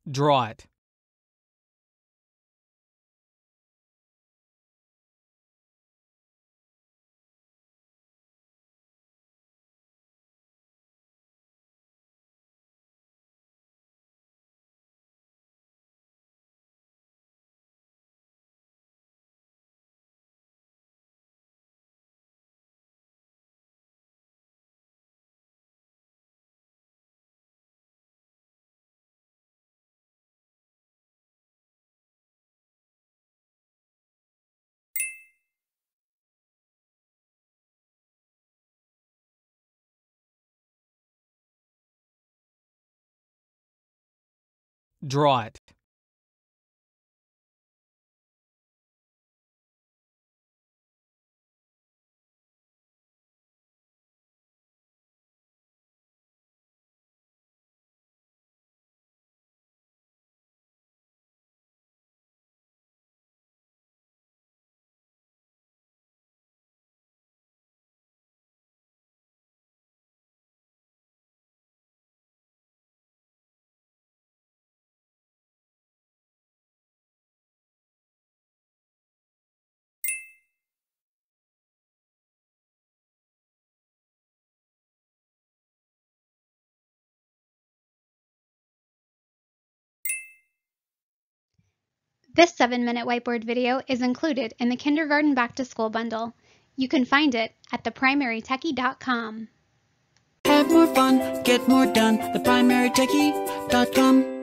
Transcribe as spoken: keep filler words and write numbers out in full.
Draw it. Draw it. This seven minute whiteboard video is included in the Kindergarten Back to School bundle. You can find it at the primary techie dot com. Have more fun, get more done, the primary techie dot com.